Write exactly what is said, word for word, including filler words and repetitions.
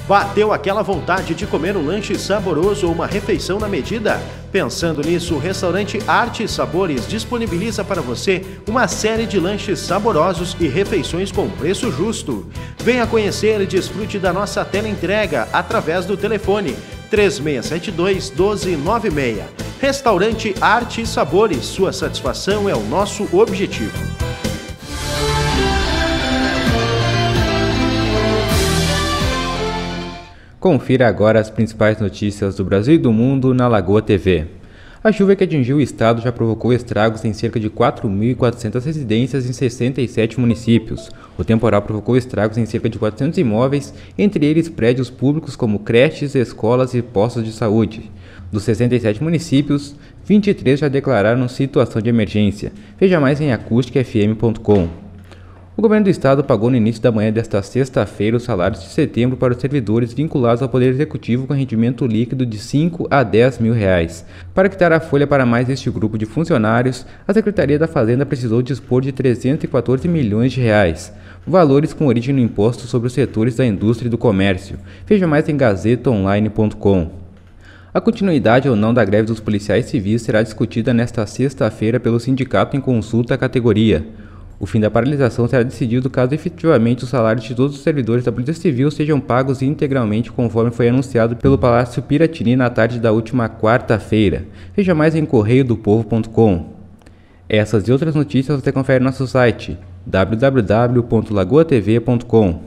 Bateu aquela vontade de comer um lanche saboroso ou uma refeição na medida? Pensando nisso, o restaurante Arte e Sabores disponibiliza para você uma série de lanches saborosos e refeições com preço justo. Venha conhecer e desfrute da nossa teleentrega através do telefone três seis sete dois, um dois nove seis. Restaurante Arte e Sabores, sua satisfação é o nosso objetivo. Confira agora as principais notícias do Brasil e do mundo na Lagoa T V. A chuva que atingiu o estado já provocou estragos em cerca de quatro mil e quatrocentas residências em sessenta e sete municípios. O temporal provocou estragos em cerca de quatrocentos imóveis, entre eles prédios públicos como creches, escolas e postos de saúde. Dos sessenta e sete municípios, vinte e três já declararam situação de emergência. Veja mais em acústica f m ponto com. O governo do estado pagou no início da manhã desta sexta-feira os salários de setembro para os servidores vinculados ao Poder Executivo com rendimento líquido de cinco a dez mil reais. Para quitar a folha para mais este grupo de funcionários, a Secretaria da Fazenda precisou dispor de trezentos e quatorze milhões de reais, valores com origem no imposto sobre os setores da indústria e do comércio. Veja mais em gazeta online ponto com. A continuidade ou não da greve dos policiais civis será discutida nesta sexta-feira pelo sindicato em consulta à categoria. O fim da paralisação será decidido caso efetivamente os salários de todos os servidores da Polícia Civil sejam pagos integralmente conforme foi anunciado pelo Palácio Piratini na tarde da última quarta-feira. Veja mais em correio do povo ponto com. Essas e outras notícias você confere no nosso site w w w ponto lagoa t v ponto com.